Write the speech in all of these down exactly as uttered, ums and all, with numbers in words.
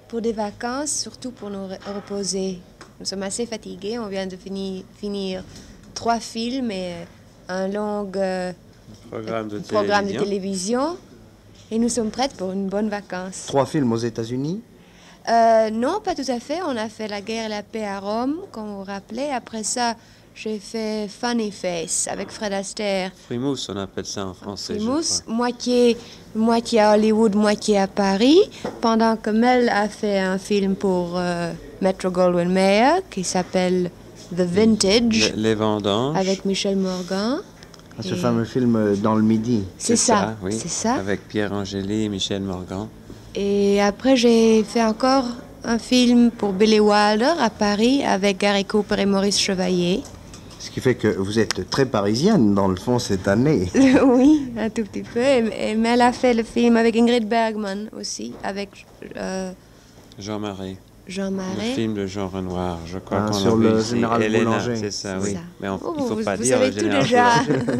Pour des vacances, surtout pour nous re- reposer. Nous sommes assez fatigués. On vient de fini- finir trois films et un long euh, Programme de programme de télévision. télévision. Et nous sommes prêtes pour une bonne vacance. Trois films aux États-Unis. Euh, non, pas tout à fait. On a fait La guerre et la paix à Rome, comme vous vous rappelez. Après ça, j'ai fait Funny Face avec Fred Astaire. Frimousse, on appelle ça en français. je Frimousse, crois. moitié, moitié à Hollywood, moitié à Paris. Pendant que Mel a fait un film pour euh, Metro-Goldwyn-Mayer qui s'appelle The Vintage Le- les vendanges. avec Michel Morgan. Ah, ce Et- fameux film euh, Dans le Midi. C'est ça, oui. c'est ça. Avec Pierre Angéli et Michel Morgan. Et après, j'ai fait encore un film pour Billy Wilder à Paris avec Gary Cooper et Maurice Chevalier. Ce qui fait que vous êtes très parisienne, dans le fond, cette année. Oui, un tout petit peu. Et, et Mel a fait le film avec Ingrid Bergman aussi, avec euh, Jean Marais. Jean Le Marais. film de Jean Renoir. Je crois Ah, qu'on sur l'a le vu ici. général Elena, Boulanger. c'est ça, C'est oui. ça. Mais on, Oh, il ne faut vous- pas vous dire savez le tout général déjà. Boulanger.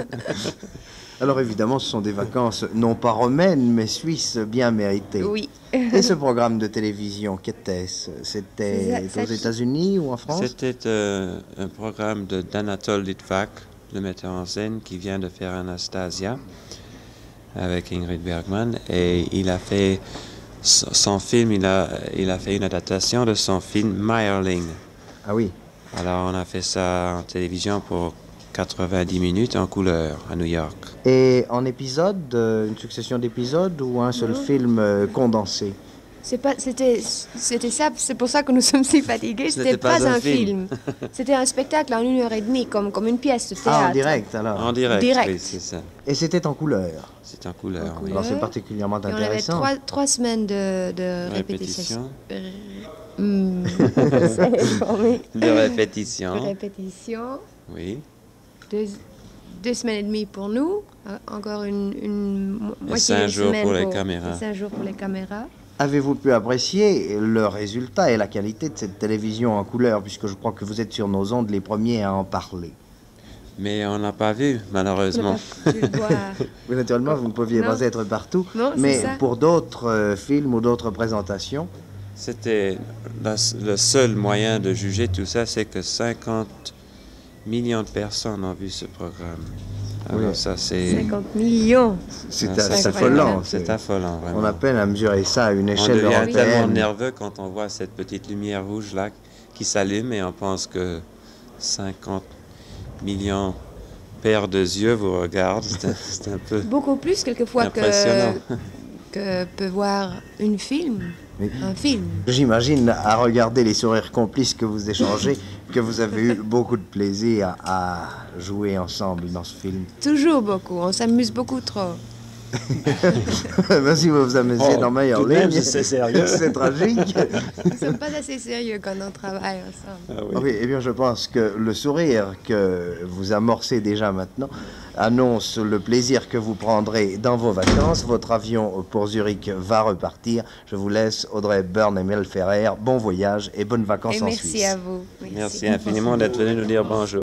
Alors évidemment, ce sont des vacances non pas romaines, mais suisses bien méritées. Oui. Et ce programme de télévision, qu'était-ce? C'était C'est ça- aux ça- États-Unis ou en France? C'était euh, un programme de d'Anatole Litvak, le metteur en scène, qui vient de faire Anastasia avec Ingrid Bergman. Et il a fait son son film, il a, il a fait une adaptation de son film Meyerling. Ah oui. Alors on a fait ça en télévision pour quatre-vingt-dix minutes en couleur à New York. Et en épisode, euh, une succession d'épisodes ou un seul Non. film euh, condensé? C'est pas, c'était, c'était ça, c'est pour ça que nous sommes si fatigués. Ce C'était n'était pas pas, un un film. film. C'était un spectacle en une heure et demie, comme, comme une pièce de théâtre. Ah, en direct alors. En direct, Direct. oui, c'est ça. Et c'était en couleur. C'est en couleur, En oui. couleur. Alors c'est particulièrement Et on avait intéressant. trois, trois semaines de, de répétition. Répétition. Hmm, c'est informé. De répétition. De répétition. Oui. Deux, deux semaines et demie pour nous. euh, Encore une, une mo- Et moitié cinq de jours semaine pour les caméras. et Cinq jours pour les caméras. Avez-vous pu apprécier le résultat et la qualité de cette télévision en couleur, puisque je crois que vous êtes sur nos ondes les premiers à en parler? Mais on n'a pas vu, malheureusement. Tu le vois. Oui, naturellement, vous ne pouviez Non. pas être partout. Non, c'est mais ça. pour d'autres euh, films ou d'autres présentations, C'était la- le seul moyen de juger tout ça, c'est que cinquante millions de personnes ont vu ce programme. Alors Oui. ça, c'est cinquante millions. c'est Ah, ça, c'est c'est affolant. c'est c'est- affolant, vraiment. On a peine à mesurer ça à une On échelle devient tellement européenne. nerveux quand on voit cette petite lumière rouge là qui s'allume et on pense que cinquante millions paires de yeux vous regardent. C'est un, c'est un peu Beaucoup plus quelquefois que, impressionnant. que peut voir une film. Mais Un film. j'imagine, à regarder les sourires complices que vous échangez, que vous avez eu beaucoup de plaisir à jouer ensemble dans ce film. Toujours beaucoup. On s'amuse beaucoup trop. Ben, si vous vous amusez Oh, dans Meilleure tout de même, Ligne, c'est sérieux. c'est tragique. Nous ne sommes pas assez sérieux quand on travaille ensemble. Ah oui. Ah oui, eh bien, je pense que le sourire que vous amorcez déjà maintenant annonce le plaisir que vous prendrez dans vos vacances. Votre avion pour Zurich va repartir. Je vous laisse, Audrey Byrne et Mel Ferrer. Bon voyage et bonnes vacances Et en merci Suisse. à vous. Merci infiniment d'être venu nous dire bonjour.